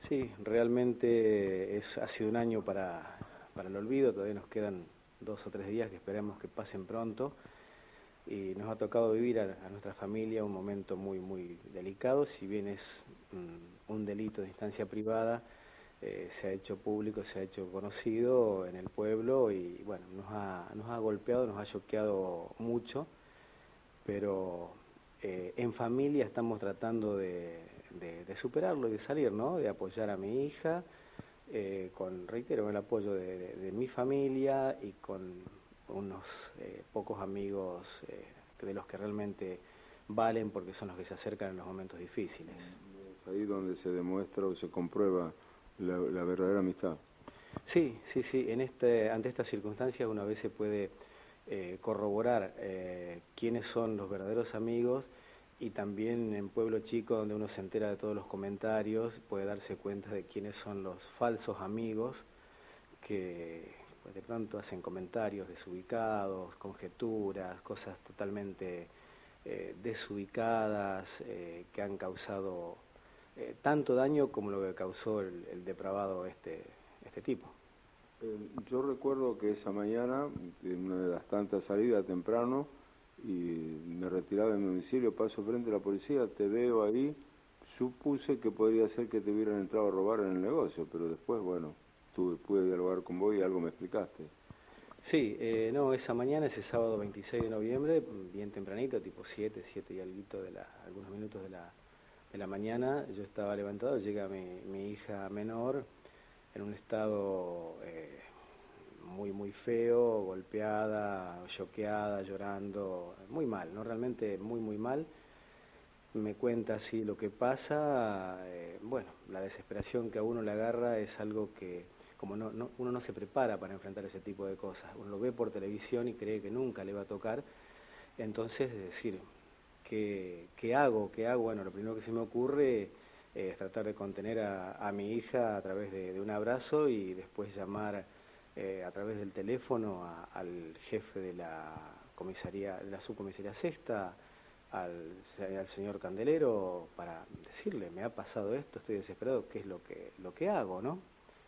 Sí, realmente ha sido un año para el olvido, todavía nos quedan 2 o 3 días que esperamos que pasen pronto y nos ha tocado vivir a nuestra familia un momento muy, muy delicado, si bien es un delito de instancia privada, se ha hecho público, se ha hecho conocido en el pueblo y bueno, nos ha golpeado, nos ha choqueado mucho, pero en familia estamos tratando de superarlo y de salir, ¿no? De apoyar a mi hija, reitero, el apoyo de mi familia y con unos pocos amigos de los que realmente valen porque son los que se acercan en los momentos difíciles. Es ahí donde se demuestra o se comprueba la verdadera amistad. Sí, sí, sí, ante estas circunstancias una vez se puede corroborar quiénes son los verdaderos amigos y también en pueblo chico donde uno se entera de todos los comentarios puede darse cuenta de quiénes son los falsos amigos que pues, de pronto hacen comentarios desubicados, conjeturas, cosas totalmente desubicadas que han causado tanto daño como lo que causó el depravado este tipo. Yo recuerdo que esa mañana, en una de las tantas salidas temprano, y me retiraba de mi domicilio, paso frente a la policía, te veo ahí, supuse que podría ser que te hubieran entrado a robar en el negocio, pero después, bueno, pude dialogar con vos y algo me explicaste. Sí, no, esa mañana, ese sábado 26 de noviembre, bien tempranito, tipo 7 y alguito algunos minutos de la mañana, yo estaba levantado, llega mi hija menor en un estado muy, muy feo, golpeada, choqueada, llorando, muy mal, ¿no? Realmente muy, muy mal. Me cuenta así lo que pasa, bueno, la desesperación que a uno le agarra es algo que, como uno no se prepara para enfrentar ese tipo de cosas, uno lo ve por televisión y cree que nunca le va a tocar, entonces decir, ¿qué hago? ¿Qué hago? Bueno, lo primero que se me ocurre es tratar de contener a mi hija a través de un abrazo y después llamar a través del teléfono al jefe de la comisaría, de la subcomisaría sexta, al señor Candelero, para decirle, me ha pasado esto, estoy desesperado, ¿qué es lo que hago, no?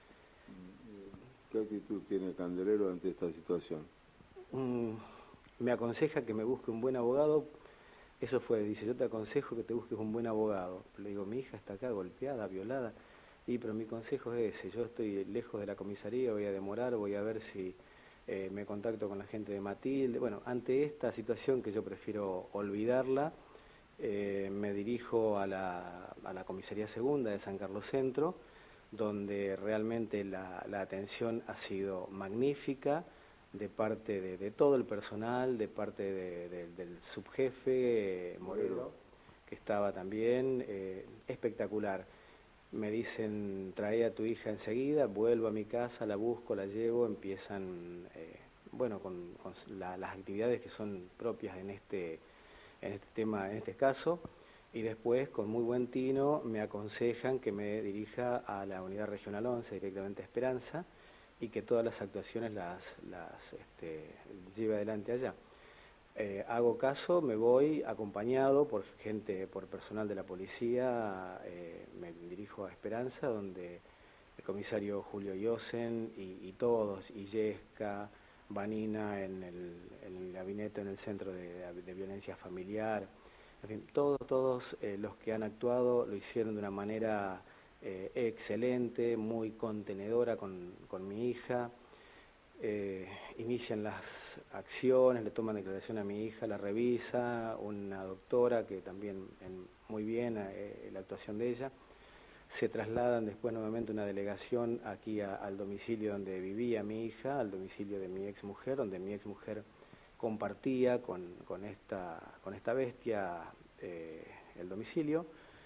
¿Qué actitud tiene Candelero ante esta situación? Mm, Me aconseja que me busque un buen abogado. Eso fue, dice, yo te aconsejo que te busques un buen abogado. Le digo, mi hija está acá golpeada, violada, pero mi consejo es ese, yo estoy lejos de la comisaría, voy a demorar, voy a ver si me contacto con la gente de Matilde. Bueno, ante esta situación que yo prefiero olvidarla, me dirijo a la comisaría segunda de San Carlos Centro, donde realmente la atención ha sido magnífica de parte de todo el personal, de parte del subjefe Morelo, que estaba también espectacular. Me dicen, trae a tu hija enseguida, vuelvo a mi casa, la busco, la llevo, empiezan, bueno, con las actividades que son propias en este tema, en este caso, y después, con muy buen tino, me aconsejan que me dirija a la Unidad Regional 11, directamente a Esperanza, y que todas las actuaciones las lleve adelante allá. Hago caso, me voy acompañado por por personal de la policía, me dirijo a Esperanza, donde el comisario Julio Yosen y todos, Illesca, Vanina en el gabinete, en el centro de violencia familiar, en fin, todos los que han actuado lo hicieron de una manera excelente, muy contenedora con mi hija. Inician las acciones, le toman declaración a mi hija, la revisa, una doctora que también muy bien la actuación de ella. Se trasladan después nuevamente una delegación aquí al domicilio donde vivía mi hija, al domicilio de mi exmujer, donde mi exmujer compartía con esta bestia el domicilio.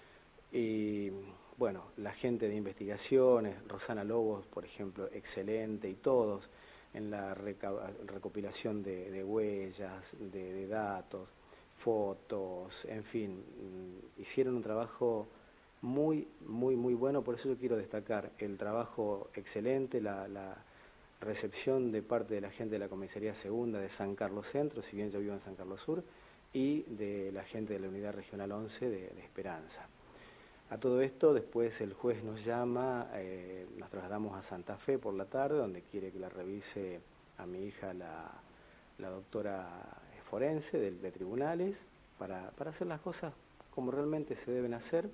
Y bueno, la gente de investigaciones, Rosana Lobos, por ejemplo, excelente, y todos en la recopilación de huellas, de datos, fotos, en fin, hicieron un trabajo muy, muy, muy bueno. Por eso yo quiero destacar el trabajo excelente, la recepción de parte de la gente de la Comisaría Segunda de San Carlos Centro, si bien yo vivo en San Carlos Sur, y de la gente de la Unidad Regional 11 de Esperanza. A todo esto, después el juez nos llama, nos trasladamos a Santa Fe por la tarde, donde quiere que la revise a mi hija la doctora forense de tribunales, para hacer las cosas como realmente se deben hacer.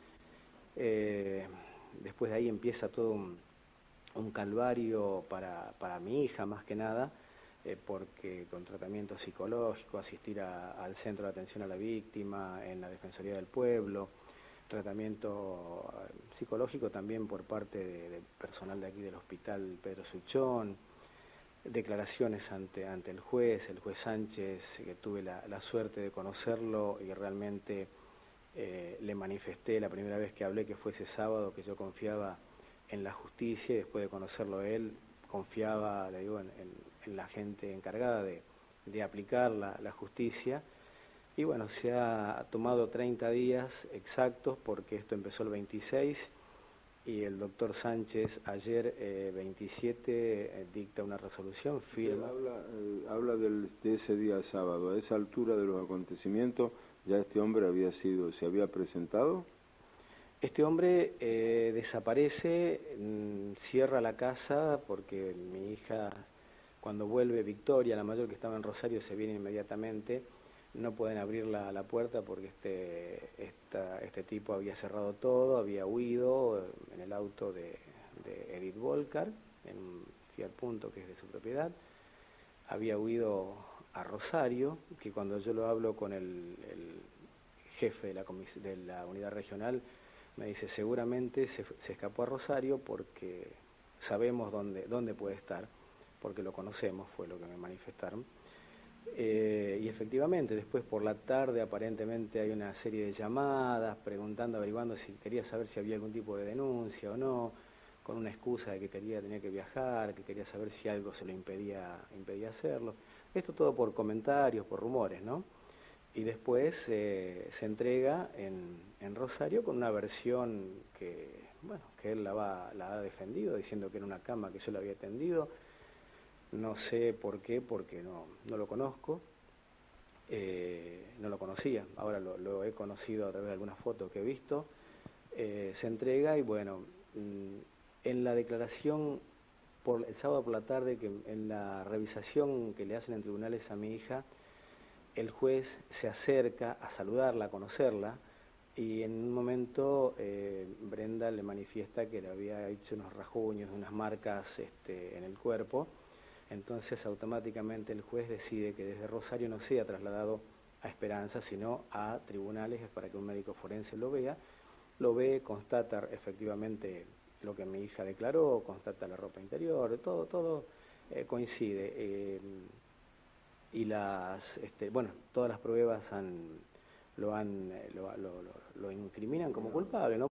Después de ahí empieza todo un calvario para mi hija, más que nada, porque con tratamiento psicológico, asistir al Centro de Atención a la Víctima, en la Defensoría del Pueblo, tratamiento psicológico también por parte de personal de aquí del Hospital Pedro Suchón, declaraciones ante el juez Sánchez, que tuve la suerte de conocerlo y realmente le manifesté la primera vez que hablé, que fue ese sábado, que yo confiaba en la justicia, y después de conocerlo él, confiaba, le digo, en la gente encargada de aplicar la justicia. Y bueno, se ha tomado 30 días exactos, porque esto empezó el 26 y el doctor Sánchez ayer 27 dicta una resolución, firma. Habla de ese día sábado. A esa altura de los acontecimientos, ¿ya este hombre se había presentado? Este hombre desaparece, cierra la casa, porque mi hija, cuando vuelve Victoria, la mayor que estaba en Rosario, se viene inmediatamente. No pueden abrir la puerta porque este tipo había cerrado todo, había huido en el auto de Edith Volcar, en un Fiat Punto que es de su propiedad. Había huido a Rosario, que cuando yo lo hablo con el jefe de la unidad regional, me dice seguramente se escapó a Rosario porque sabemos dónde puede estar, porque lo conocemos, fue lo que me manifestaron. Y efectivamente, después por la tarde aparentemente hay una serie de llamadas preguntando, averiguando si quería saber si había algún tipo de denuncia o no, con una excusa de que tenía que viajar, que quería saber si algo se lo impedía hacerlo. Esto todo por comentarios, por rumores, ¿no? Y después se entrega en Rosario con una versión que él la ha defendido, diciendo que era una cama que yo le había atendido. No sé por qué, porque no lo conozco, no lo conocía, ahora lo he conocido a través de algunas fotos que he visto. Se entrega y bueno, en la declaración el sábado por la tarde, que en la revisación que le hacen en tribunales a mi hija, el juez se acerca a saludarla, a conocerla, y en un momento Brenda le manifiesta que le había hecho unos rasguños, unas marcas en el cuerpo. Entonces automáticamente el juez decide que desde Rosario no sea trasladado a Esperanza, sino a tribunales para que un médico forense lo vea. Lo ve, constata efectivamente lo que mi hija declaró, constata la ropa interior, todo coincide. Y todas las pruebas lo incriminan como culpable, ¿no?